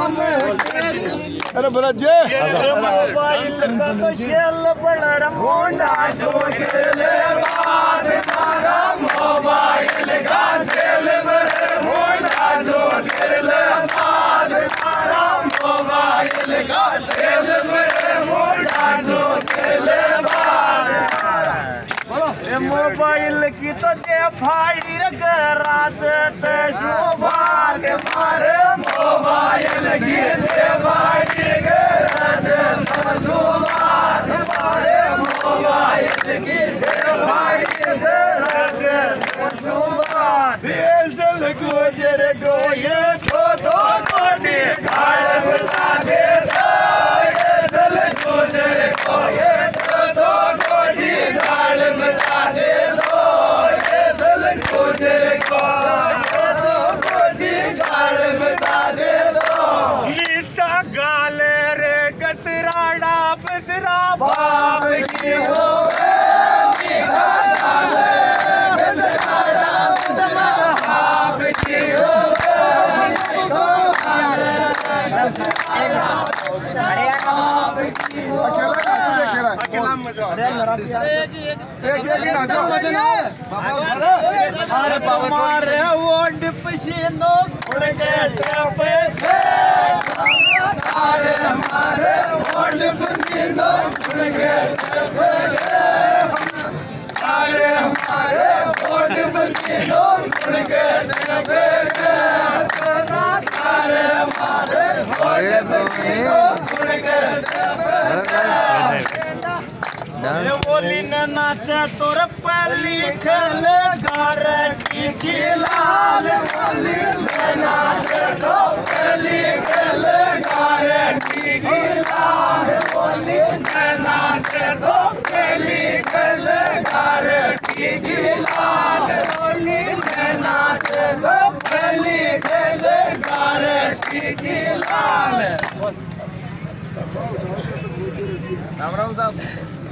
अरे बराजे मोबाइल का तो शेल बड़ा रमोंडा सो खेले बाद मारा मोबाइल का शेल बड़ा रमोंडा सो खेले बाद मारा मोबाइल का शेल बड़ा रमोंडा सो खेले बाद मोबाइल की तो दे फाड़ी रख रात ते शोभा के मारे मोबाइल की दे फाड़ी रात ते शोभा मारे मोबाइल की दे फाड़ी रात ते शोभा बेसल गुजर गो ये तो कोटी गाल बता दे बेसल गुजर गो ये तो कोटी गाल बता दे दो बेसल गुजर गो ये तो कोटी गाल बता दे दो नीचा गाल रे गतराड़ा बदरा बाप की हो नीचा गाल गतराड़ा बदरा बाप की हो अकेला मजा अरे हमारे वो डिपशीनो उड़ के पे अरे हमारे वो डिपशीनो उड़ के पे अरे हमारे वो डिपशीनो उड़ के पे अरे हमारे वो डिपशीनो उड़ के बोली न नाचा तोर पली खेले गारटी की लाल बोली न नाचा तो पली खेले गारटी की लाल बोली न नाचा तो पली खेले गारटी की लाल बोली न नाचा तो पली खेले गारटी की लाल। राम राम साहब।